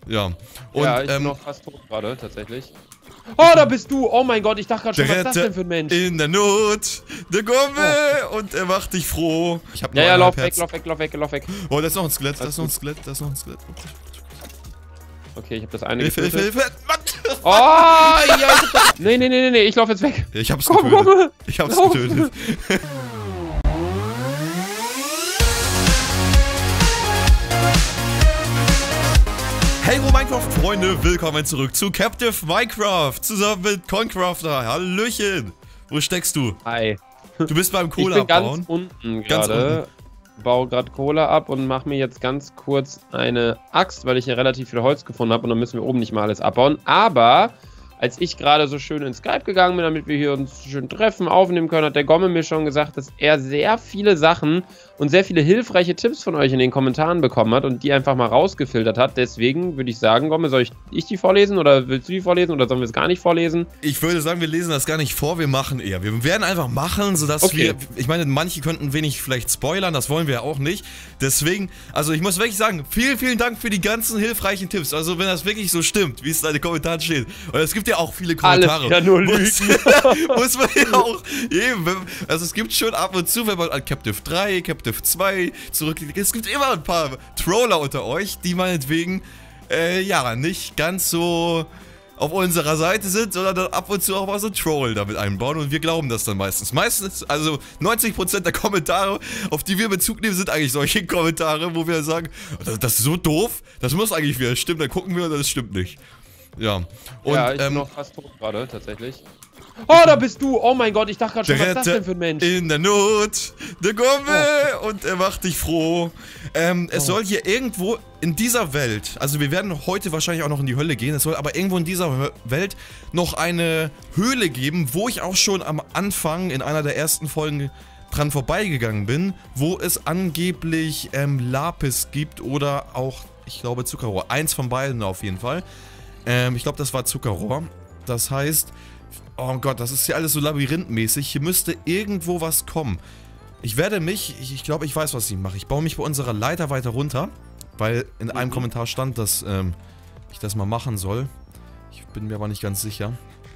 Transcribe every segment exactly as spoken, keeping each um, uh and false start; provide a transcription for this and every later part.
Ja. Und, ja, ich ähm, bin noch fast tot gerade, tatsächlich. Oh, da bist du! Oh mein Gott, ich dachte gerade schon, was ist das denn für ein Mensch? in der Not, der Gomme, oh. und er macht dich froh. Ich hab ja, ja, lauf weg, lauf weg, lauf weg, lauf weg. Oh, da ist noch ein Skelett, da ist noch ein Skelett, da ist noch ein Skelett. Okay, ich hab das eine Hilfe, Hilfe, Hilfe! Oh, ja, ich hab das... Nee, nee, nee, nee, nee, ich lauf jetzt weg. Ich hab's komm, getötet. Komm. Ich hab's lauf. getötet. Hey Minecraft-Freunde, willkommen zurück zu Captive Minecraft, zusammen mit Concrafter. Hallöchen! Wo steckst du? Hi. Du bist beim Kohle ich bin abbauen. ganz unten Ganz gerade. unten. Baue gerade Kohle ab und mache mir jetzt ganz kurz eine Axt, weil ich hier relativ viel Holz gefunden habe und dann müssen wir oben nicht mal alles abbauen. Aber als ich gerade so schön in Skype gegangen bin, damit wir hier uns schön treffen, aufnehmen können, hat der Gomme mir schon gesagt, dass er sehr viele Sachen und sehr viele hilfreiche Tipps von euch in den Kommentaren bekommen hat und die einfach mal rausgefiltert hat. Deswegen würde ich sagen, Gomme, soll ich, ich die vorlesen oder willst du die vorlesen oder sollen wir es gar nicht vorlesen? Ich würde sagen, wir lesen das gar nicht vor, wir machen eher. Wir werden einfach machen, sodass okay. wir, ich meine, manche könnten wenig vielleicht spoilern, das wollen wir ja auch nicht. Deswegen, also ich muss wirklich sagen, vielen, vielen Dank für die ganzen hilfreichen Tipps. Also wenn das wirklich so stimmt, wie es da in den Kommentaren steht. Und es gibt ja auch viele Kommentare. Alles ja nur Lügen. Muss, muss man ja auch eben, also es gibt schon ab und zu, wenn man an Captive drei, Captive zwei zurückliegt, es gibt immer ein paar Troller unter euch, die meinetwegen, äh, ja, nicht ganz so auf unserer Seite sind, sondern dann ab und zu auch mal so Troll damit einbauen und wir glauben das dann meistens. Meistens, also neunzig Prozent der Kommentare, auf die wir Bezug nehmen, sind eigentlich solche Kommentare, wo wir sagen, das, das ist so doof, das muss eigentlich wieder stimmen, dann gucken wir und das stimmt nicht. Ja, und, ja, ich ähm, bin noch fast tot gerade, tatsächlich. Oh, da bist du! Oh mein Gott, ich dachte gerade schon, was ist das denn für ein Mensch? in der Not, der Gomme, oh. und er macht dich froh. Ähm, es oh. soll hier irgendwo in dieser Welt, also wir werden heute wahrscheinlich auch noch in die Hölle gehen, es soll aber irgendwo in dieser Welt noch eine Höhle geben, wo ich auch schon am Anfang in einer der ersten Folgen dran vorbeigegangen bin, wo es angeblich ähm, Lapis gibt oder auch, ich glaube, Zuckerrohr. Eins von beiden auf jeden Fall. Ähm, ich glaube, das war Zuckerrohr. Das heißt, oh Gott, das ist ja alles so labyrinthmäßig. Hier müsste irgendwo was kommen. Ich werde mich, ich, ich glaube, ich weiß, was ich mache. Ich baue mich bei unserer Leiter weiter runter, weil in einem mhm. Kommentar stand, dass ähm, ich das mal machen soll. Ich bin mir aber nicht ganz sicher.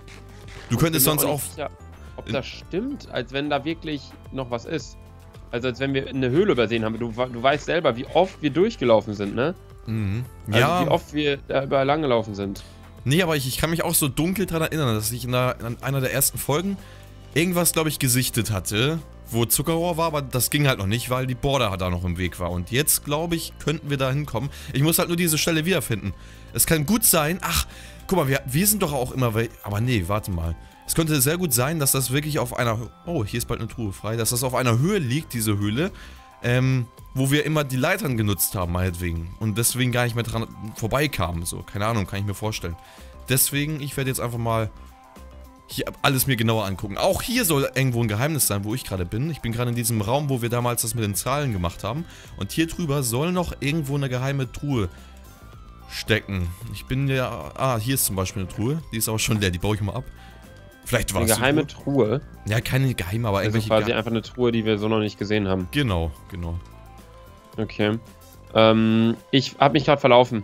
Du könntest sonst auch... Sicher, ob das stimmt, als wenn da wirklich noch was ist. Also als wenn wir eine Höhle übersehen haben. Du, du weißt selber, wie oft wir durchgelaufen sind, ne? Mhm. Also ja. wie oft wir da überall lang gelaufen sind. Nee, aber ich, ich kann mich auch so dunkel daran erinnern, dass ich in, der, in einer der ersten Folgen irgendwas, glaube ich, gesichtet hatte, wo Zuckerrohr war, aber das ging halt noch nicht, weil die Border da noch im Weg war. Und jetzt, glaube ich, könnten wir da hinkommen. Ich muss halt nur diese Stelle wiederfinden. Es kann gut sein, ach, guck mal, wir, wir sind doch auch immer, aber nee, warte mal. Es könnte sehr gut sein, dass das wirklich auf einer, oh, hier ist bald eine Truhe frei, dass das auf einer Höhe liegt, diese Höhle, ähm, wo wir immer die Leitern genutzt haben, meinetwegen. Und deswegen gar nicht mehr dran vorbeikamen. So, keine Ahnung, kann ich mir vorstellen. Deswegen, ich werde jetzt einfach mal hier alles mir genauer angucken. Auch hier soll irgendwo ein Geheimnis sein, wo ich gerade bin. Ich bin gerade in diesem Raum, wo wir damals das mit den Zahlen gemacht haben. Und hier drüber soll noch irgendwo eine geheime Truhe stecken. Ich bin ja... Ah, hier ist zum Beispiel eine Truhe. Die ist aber schon leer, die baue ich mal ab. Vielleicht war es eine geheime Truhe? Ja, keine geheime, aber also irgendwelche... quasi einfach eine Truhe, die wir so noch nicht gesehen haben. Genau, genau. Okay. Ähm, ich habe mich gerade verlaufen.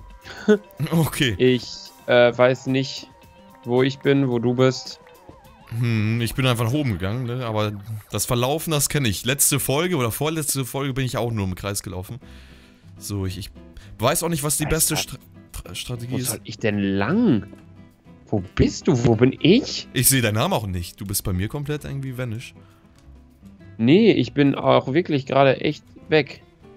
Okay. Ich äh, weiß nicht, wo ich bin, wo du bist. Hm, ich bin einfach nach oben gegangen, ne? Aber das Verlaufen, das kenne ich. Letzte Folge oder vorletzte Folge bin ich auch nur im Kreis gelaufen. So, ich, ich weiß auch nicht, was die beste Stra Strategie ist. Wo soll ich denn lang? Wo bist du? Wo bin ich? Ich sehe deinen Namen auch nicht. Du bist bei mir komplett irgendwie vanish. Nee, ich bin auch wirklich gerade echt weg.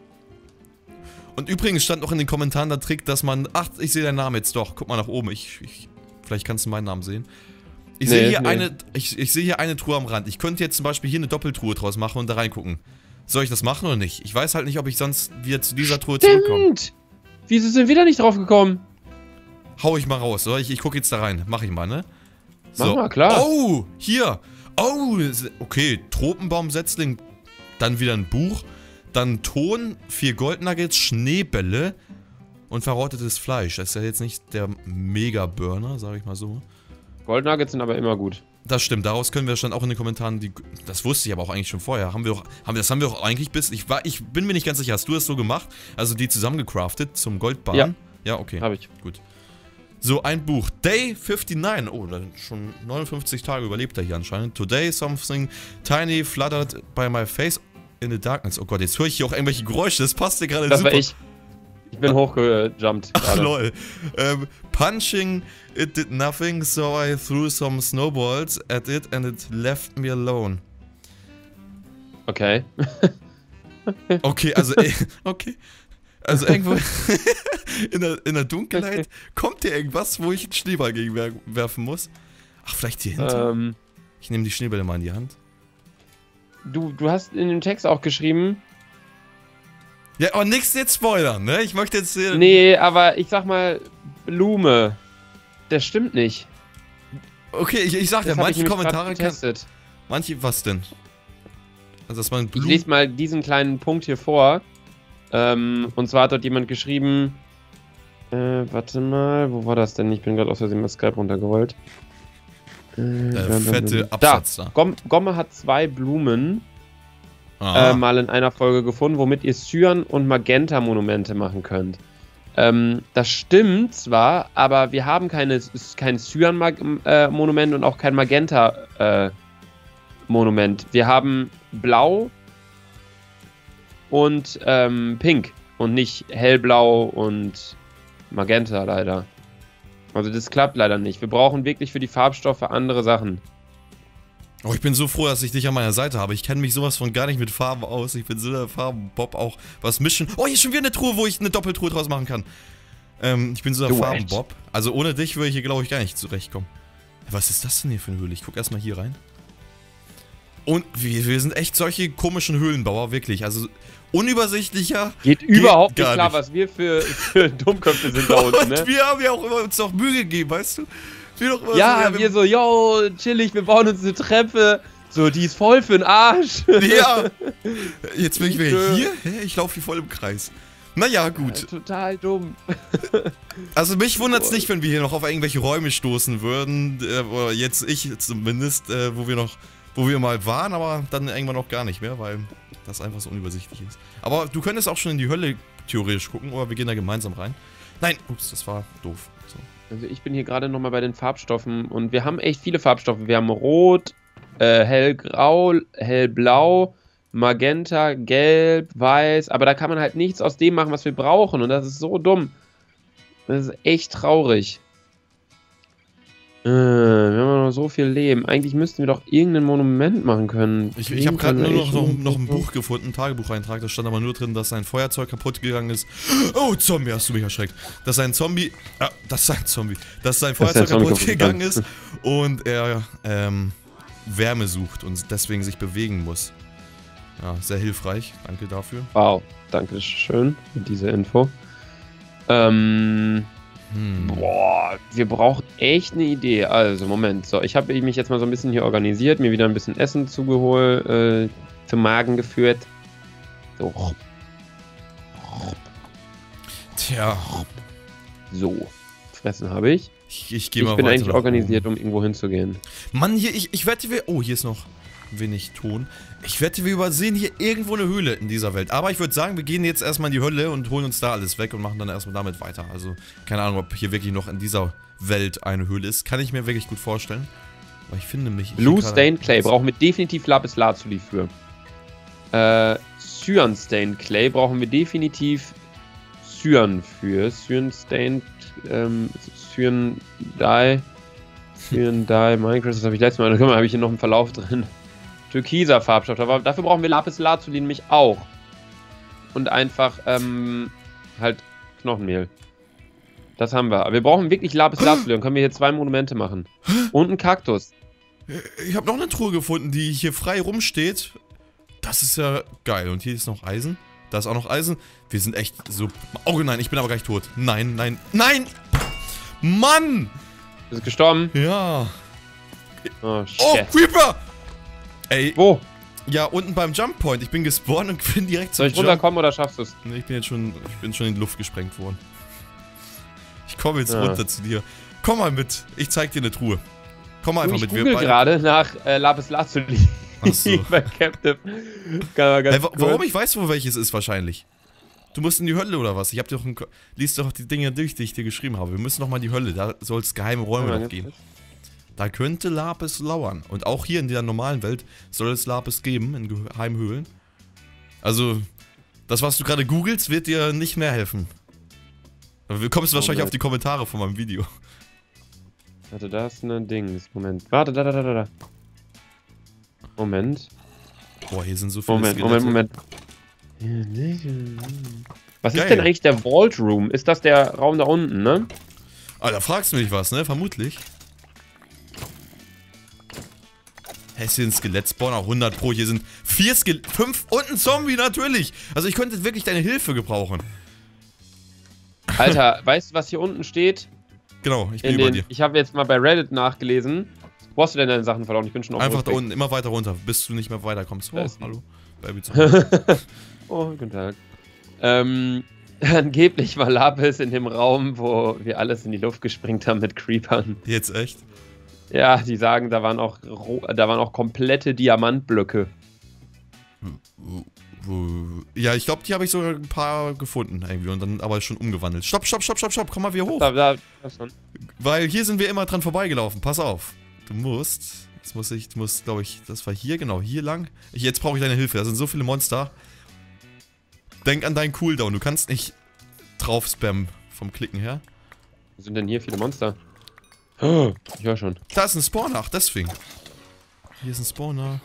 Und übrigens stand noch in den Kommentaren der Trick, dass man... Ach, ich sehe deinen Namen jetzt doch. Guck mal nach oben. Ich, ich vielleicht kannst du meinen Namen sehen. Ich nee, sehe hier nee. eine... Ich, ich sehe hier eine Truhe am Rand. Ich könnte jetzt zum Beispiel hier eine Doppeltruhe draus machen und da reingucken. Soll ich das machen oder nicht? Ich weiß halt nicht, ob ich sonst wieder zu dieser Truhe Stimmt. zurückkomme. Wieso sind wir da nicht drauf gekommen? Hau ich mal raus, oder? Ich, ich gucke jetzt da rein. Mach ich mal, ne? So. Mach mal, klar. Oh, hier. Oh, okay. Tropenbaumsetzling. Dann wieder ein Buch. Dann Ton, vier Goldnuggets, Schneebälle und verrottetes Fleisch. Das ist ja jetzt nicht der Mega-Burner, sage ich mal so. Goldnuggets sind aber immer gut. Das stimmt, daraus können wir schon auch in den Kommentaren, die, das wusste ich aber auch eigentlich schon vorher, haben wir auch, haben wir, das haben wir auch eigentlich bis, ich, war, ich bin mir nicht ganz sicher, hast du das so gemacht? Also die zusammengecraftet zum Goldbahn? Ja. Ja, okay. Hab ich. Gut. So, ein Buch. Day fifty-nine. Oh, da schon neunundfünfzig Tage überlebt er hier anscheinend. Today something tiny fluttered by my face in the darkness. Oh Gott, jetzt höre ich hier auch irgendwelche Geräusche. Das passt dir gerade super. Das war ich. Ich bin hochgejumpt. Ach, lol. Ähm, punching, it did nothing, so I threw some snowballs at it and it left me alone. Okay. Okay, also, okay. Also irgendwo in, der, in der Dunkelheit kommt hier irgendwas, wo ich einen Schneeball gegen wer werfen muss. Ach, vielleicht hier hinten? Ähm, Ich nehme die Schneebälle mal in die Hand. du, du hast in dem Text auch geschrieben. Ja, aber nichts jetzt spoilern, ne? Ich möchte jetzt... Äh, Nee, aber ich sag mal, Blume. Das stimmt nicht. Okay, ich, ich sag Das ja, hab ich manche nämlich Kommentare... grad Kann, getestet. manche, was denn? Also, dass man Ich Blumen... lese mal diesen kleinen Punkt hier vor. Ähm, und zwar hat dort jemand geschrieben. Äh, warte mal, wo war das denn? Ich bin gerade aus Versehen mal Skype runtergerollt. Äh, Der fette da. Absatz da. Gom Gomme hat zwei Blumen Aha. äh, mal in einer Folge gefunden, womit ihr Cyan- und Magenta-Monumente machen könnt. Ähm, das stimmt zwar, aber wir haben keine, kein Cyan-Monument und auch kein Magenta-Monument. wir haben Blau und ähm, Pink und nicht Hellblau und Magenta leider. Also das klappt leider nicht. Wir brauchen wirklich für die Farbstoffe andere Sachen. Oh, ich bin so froh, dass ich dich an meiner Seite habe. Ich kenne mich sowas von gar nicht mit Farben aus. Ich bin so der Farbenbob, auch was mischen. Oh, hier ist schon wieder eine Truhe, wo ich eine Doppeltruhe draus machen kann. Ähm, ich bin so der Du Farbenbob. Also ohne dich würde ich hier, glaube ich, gar nicht zurechtkommen. Was ist das denn hier für eine Höhle? Ich gucke erstmal hier rein. Und wir, wir sind echt solche komischen Höhlenbauer, wirklich. Also unübersichtlicher. Geht, geht überhaupt nicht gar klar, nicht. was wir für, für Dummköpfe sind da unten, ne? Und wir haben ja auch immer uns doch Mühe gegeben, weißt du? Wir doch immer Ja, so, ja, wir so, yo, chillig, wir bauen uns eine Treppe. So, die ist voll für den Arsch. Ja. Jetzt bin ich wieder hier. Hä? Ich laufe hier voll im Kreis. Naja, gut. Total dumm. Also mich wundert es nicht, wenn wir hier noch auf irgendwelche Räume stoßen würden. Äh, oder jetzt ich zumindest, äh, wo wir noch, wo wir mal waren, aber dann irgendwann auch gar nicht mehr, weil das einfach so unübersichtlich ist. Aber du könntest auch schon in die Hölle theoretisch gucken, oder wir gehen da gemeinsam rein. Nein, ups, das war doof. So. Also ich bin hier gerade nochmal bei den Farbstoffen und wir haben echt viele Farbstoffe. Wir haben Rot, äh, Hellgrau, Hellblau, Magenta, Gelb, Weiß, aber da kann man halt nichts aus dem machen, was wir brauchen und das ist so dumm. Das ist echt traurig. Äh, wir haben noch so viel Leben. Eigentlich müssten wir doch irgendein Monument machen können. Ich, ich habe gerade nur noch, noch, noch ein Buch gefunden, ein Tagebucheintrag, da stand aber nur drin, dass sein Feuerzeug kaputt gegangen ist. Oh, Zombie, hast du mich erschreckt. Dass sein Zombie, ah, dass sein Zombie, dass sein Feuerzeug kaputt gegangen ist und er ähm, Wärme sucht und deswegen sich bewegen muss. Ja, sehr hilfreich, danke dafür. Wow, danke schön für diese Info. Ähm... Hm. Boah, wir brauchen echt eine Idee. Also, Moment. So, ich habe mich jetzt mal so ein bisschen hier organisiert, mir wieder ein bisschen Essen zugeholt, äh, zum Magen geführt. So. Tja. So. Fressen habe ich. Ich, ich gehe mal Ich bin weiter eigentlich nach organisiert, oben. um irgendwo hinzugehen. Mann, hier, ich, ich wette, wir... Oh, hier ist noch wenig Ton. Ich wette, wir übersehen hier irgendwo eine Höhle in dieser Welt. Aber ich würde sagen, wir gehen jetzt erstmal in die Hölle und holen uns da alles weg und machen dann erstmal damit weiter. Also, keine Ahnung, ob hier wirklich noch in dieser Welt eine Höhle ist. Kann ich mir wirklich gut vorstellen. Aber ich finde mich... Blue Stained Clay brauchen wir definitiv Lapis Lazuli für. Äh, Cyan Stained Clay brauchen wir definitiv Cyan für. Cyan Stained, ähm, Cyan Dye, Cyan Dye, Minecraft, das habe ich letztes Mal, da habe ich hier noch einen Verlauf drin. Türkiser Farbstoff, aber dafür brauchen wir Lapis Lazuli nämlich auch. Und einfach, ähm, halt Knochenmehl. Das haben wir. Aber wir brauchen wirklich Lapis Lazuli, dann können wir hier zwei Monumente machen. Und einen Kaktus. Ich habe noch eine Truhe gefunden, die hier frei rumsteht. Das ist ja geil. Und hier ist noch Eisen. Da ist auch noch Eisen. Wir sind echt so... Oh nein, ich bin aber gleich tot. Nein, nein, nein! Mann! Ist gestorben? Ja. Oh, shit. Oh, Creeper! Ey. Wo? Ja, unten beim Jump Point. Ich bin gespawnt und bin direkt zum Soll ich Jump. runterkommen oder schaffst du es? Nee, ich bin jetzt schon... Ich bin schon in die Luft gesprengt worden. Ich komme jetzt Ja. runter zu dir. Komm mal mit. Ich zeig dir eine Truhe. Komm mal einfach Ich mit. google gerade nach äh, Lapis Lazuli. Ach so. Bei Captive. Ganz Hey, wa kurz. warum? Ich weiß, wo welches ist wahrscheinlich. Du musst in die Hölle oder was? Ich hab dir doch ein, liest doch die Dinge durch, die ich dir geschrieben habe. Wir müssen noch mal in die Hölle, da soll es geheime Räume Ja, noch geben. Da könnte Lapis lauern. Und auch hier in der normalen Welt soll es Lapis geben, in geheimen Höhlen. Also, das, was du gerade googelst, wird dir nicht mehr helfen. Du kommst Oh, wahrscheinlich nein. auf die Kommentare von meinem Video. Warte, da ist ein Dings. Moment. Warte, da, da, da, da, da. Moment. Boah, hier sind so viele Moment, Moment, Moment. Was Geil. ist denn eigentlich der Vault Room? Ist das der Raum da unten, ne? Ah, da fragst du mich was, ne? Vermutlich. Häschen Skelett-Spawner, hundert pro. Hier sind vier Skelett, fünf und ein Zombie, natürlich. Also ich könnte wirklich deine Hilfe gebrauchen. Alter, weißt du, was hier unten steht? Genau, ich bin In über den, dir. ich habe jetzt mal bei Reddit nachgelesen. Wo hast du denn deine Sachen verloren? Ich bin schon auf dem Einfach da Rückweg. unten, immer weiter runter, bis du nicht mehr weiterkommst. Oh, Da ist- hallo. Babyzombie. Oh, guten Tag. Ähm, angeblich war Lapis in dem Raum, wo wir alles in die Luft gesprengt haben mit Creepern. Jetzt echt? Ja, die sagen, da waren auch, ro- da waren auch komplette Diamantblöcke. Ja, ich glaube, die habe ich sogar ein paar gefunden irgendwie und dann aber schon umgewandelt. Stopp, stopp, stopp, stopp, stopp, komm mal wieder hoch. Da, da, das schon. Weil hier sind wir immer dran vorbeigelaufen. Pass auf. Du musst. Jetzt muss ich, du musst, glaube ich, das war hier, genau, hier lang. Ich, jetzt brauche ich deine Hilfe. Da sind so viele Monster. Denk an deinen Cooldown. Du kannst nicht drauf spammen vom Klicken her. Wo sind denn hier viele Monster? Oh, ich höre schon. Da ist ein Spawner, ach, deswegen. Hier ist ein Spawner.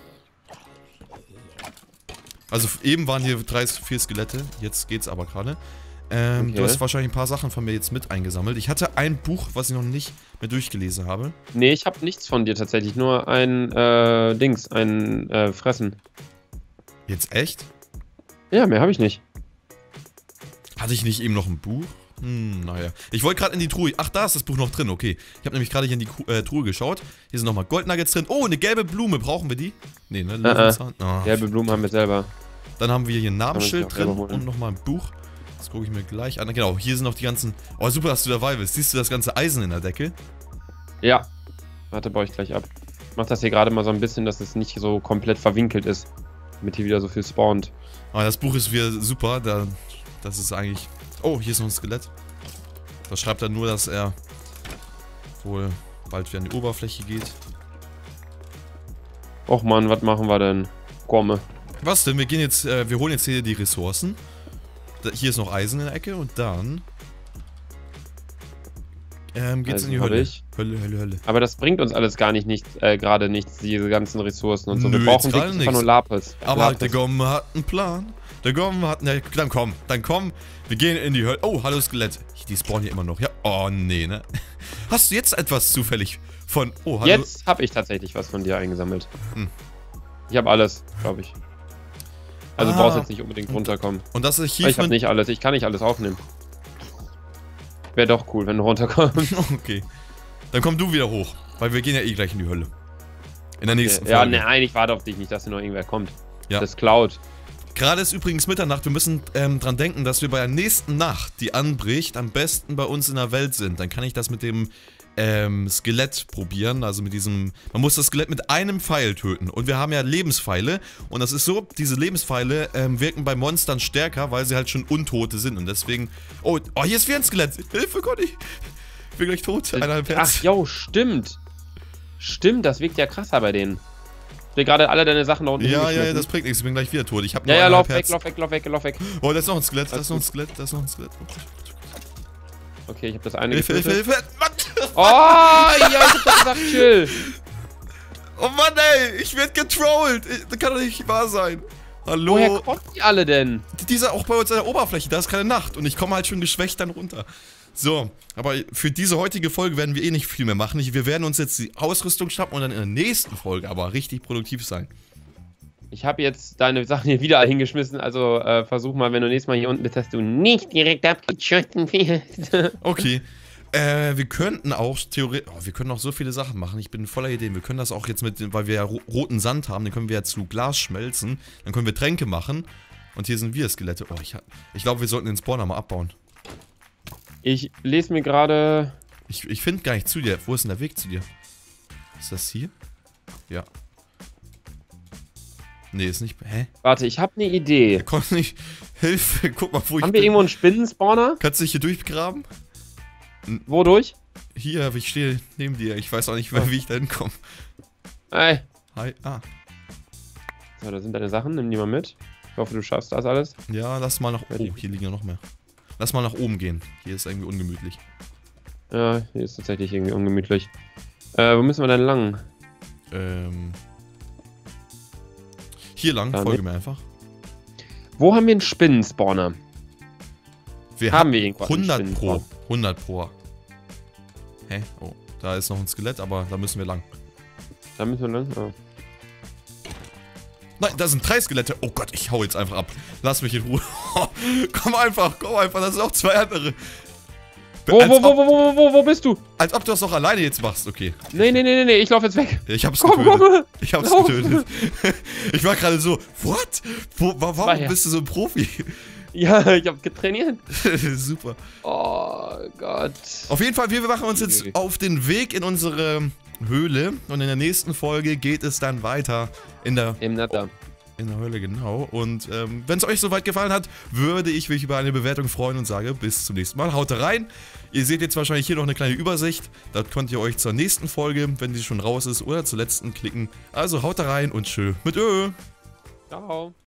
Also eben waren hier drei, vier Skelette. Jetzt geht's aber gerade. Ähm, Okay. Du hast wahrscheinlich ein paar Sachen von mir jetzt mit eingesammelt. Ich hatte ein Buch, was ich noch nicht mehr durchgelesen habe. Nee, ich habe nichts von dir tatsächlich. Nur ein, äh, Dings, ein, äh, Fressen. Jetzt echt? Ja, mehr habe ich nicht. Hatte ich nicht eben noch ein Buch? Hm, naja. Ich wollte gerade in die Truhe. Ach, da ist das Buch noch drin, okay. Ich habe nämlich gerade hier in die Ku äh, Truhe geschaut. Hier sind nochmal Goldnuggets drin. Oh, eine gelbe Blume. Brauchen wir die? Nee, ne? Löwenzahn. Ah. Gelbe Blumen haben wir selber. Dann haben wir hier ein Kann man sich Namensschild auch drin selber holen. und nochmal ein Buch. Das gucke ich mir gleich an. Genau, hier sind noch die ganzen... Oh, super, dass du dabei bist. Siehst du das ganze Eisen in der Decke? Ja. Warte, baue ich gleich ab. Ich mach das hier gerade mal so ein bisschen, dass es nicht so komplett verwinkelt ist. Damit hier wieder so viel spawnt. Aber das Buch ist wieder super. Da, das ist eigentlich... Oh, hier ist noch ein Skelett. Da schreibt er nur, dass er wohl bald wieder an die Oberfläche geht. Och man, was machen wir denn? Komme. Was denn? Wir gehen jetzt, äh, wir holen jetzt hier die Ressourcen. Da, hier ist noch Eisen in der Ecke und dann ähm, geht's Eisen in die hab Hölle. ich. Hölle, Hölle, Hölle. Aber das bringt uns alles gar nicht, nicht äh, gerade nichts, diese ganzen Ressourcen und so. Nö, wir brauchen jetzt gerade wirklich einfach nix. nur Lapis. Aber Lapis. der Gomme hat einen Plan. Der Gomme hat... Ne, dann komm, dann komm. Wir gehen in die Hölle. Oh, hallo Skelett. Die spawnen hier immer noch. Ja, oh nee, ne? Hast du jetzt etwas zufällig von... Oh, hallo... Jetzt habe ich tatsächlich was von dir eingesammelt. Hm. Ich habe alles, glaube ich. Also Ah. du brauchst jetzt nicht unbedingt runterkommen. Und das Aber ich habe Achievement... nicht alles. Ich kann nicht alles aufnehmen. Wäre doch cool, wenn du runterkommst. Okay. Dann komm du wieder hoch. Weil wir gehen ja eh gleich in die Hölle. In der nächsten Ja, Folge. nein, ich warte auf dich nicht, dass hier noch irgendwer kommt. Ja. Das klaut. Gerade ist übrigens Mitternacht. Wir müssen ähm, dran denken, dass wir bei der nächsten Nacht, die anbricht, am besten bei uns in der Welt sind. Dann kann ich das mit dem ähm, Skelett probieren. Also mit diesem... Man muss das Skelett mit einem Pfeil töten. Und wir haben ja Lebenspfeile. Und das ist so, diese Lebenspfeile ähm, wirken bei Monstern stärker, weil sie halt schon Untote sind. Und deswegen... Oh, oh hier ist wieder ein Skelett. Hilfe, Conny. Ich bin gleich tot. Eineinhalb Herz. Ach, jo, stimmt. Stimmt, das wirkt ja krasser bei denen. Ich hab gerade alle deine Sachen da unten Ja, ja, ja, hingeschmissen. das bringt nichts. Ich bin gleich wieder tot. Ich hab Ja, nur ja, eineinhalb lauf weg, Herz. lauf weg, lauf weg, lauf weg. Oh, da ist noch ein Skelett. Da Alles ist noch ein gut. Skelett. Da ist noch ein Skelett. Okay, ich habe das eine Hilfe, Hilfe, getötet. Hilfe. Mann. Oh, ja, ich hab doch gesagt, chill. Oh Mann, ey, ich werd getrollt. Ich- Das kann doch nicht wahr sein. Hallo. Woher kommen die alle denn? Dieser auch bei uns an der Oberfläche, da ist keine Nacht und ich komme halt schon geschwächt dann runter. So, aber für diese heutige Folge werden wir eh nicht viel mehr machen. Ich- Wir werden uns jetzt die Ausrüstung schnappen und dann in der nächsten Folge aber richtig produktiv sein. Ich habe jetzt deine Sachen hier wieder hingeschmissen, also äh, versuch mal, wenn du nächstes Mal hier unten bist, dass du nicht direkt abgeschossen wirst. Okay. Äh, wir könnten auch theoretisch, oh, wir können auch so viele Sachen machen. Ich bin voller Ideen. Wir können das auch jetzt mit, den- weil wir ja ro roten Sand haben, den können wir ja zu Glas schmelzen. Dann können wir Tränke machen. Und hier sind wir Skelette. Oh, ich, ha- ich glaube, wir sollten den Spawner mal abbauen. Ich lese mir gerade... Ich, ich finde gar nicht zu dir. Wo ist denn der Weg zu dir? Ist das hier? Ja. Nee, ist nicht... Hä? Warte, ich habe eine Idee. Der kommt nicht... Hilfe, guck mal, wo ich Haben wir bin. irgendwo einen Spinnenspawner? Kannst du dich hier durchgraben? Wodurch? Hier, ich stehe neben dir. Ich weiß auch nicht, Oh. wie ich da hinkomme. Ey. Hi. Ah. So, da sind deine Sachen. Nimm die mal mit. Ich hoffe, du schaffst das alles. Ja, lass mal nach Ja, die- oben. Hier liegen ja noch mehr. Lass mal nach oben gehen. Hier ist irgendwie ungemütlich. Ja, hier ist tatsächlich irgendwie ungemütlich. Äh, wo müssen wir denn lang? Ähm... Hier lang, Da folge nicht. mir einfach. Wo haben wir einen Spinnenspawner? Wir Haben wir irgendwo einen hundert Spinnenspawner? pro. hundert pro. Hä? Oh, da ist noch ein Skelett, aber da müssen wir lang. Da müssen wir lang. Oh. Nein, da sind drei Skelette. Oh Gott, ich hau jetzt einfach ab. Lass mich in Ruhe. Komm einfach, komm einfach. Das sind auch zwei andere. Wo, als, wo, wo, ob, wo, wo, wo, wo bist du? als ob du das auch alleine jetzt machst. Okay. Nee, nee, nee, nee, nee, ich laufe jetzt weg. Ich hab's Komm, getötet. komm. Ich hab's Lauf. getötet. Ich war gerade so, what? Wo, wa- warum War ja. bist du so ein Profi? Ja, ich habe getrainiert. Super. Oh Gott. Auf jeden Fall, wir machen uns jetzt auf den Weg in unsere Höhle. Und in der nächsten Folge geht es dann weiter in der... Im Netter. In der Höhle, genau. Und ähm, wenn es euch soweit gefallen hat, würde ich mich über eine Bewertung freuen und sage bis zum nächsten Mal. Haut rein. Ihr seht jetzt wahrscheinlich hier noch eine kleine Übersicht. Da könnt ihr euch zur nächsten Folge, wenn die schon raus ist, oder zur letzten klicken. Also haut rein und tschö mit Ö. Ciao.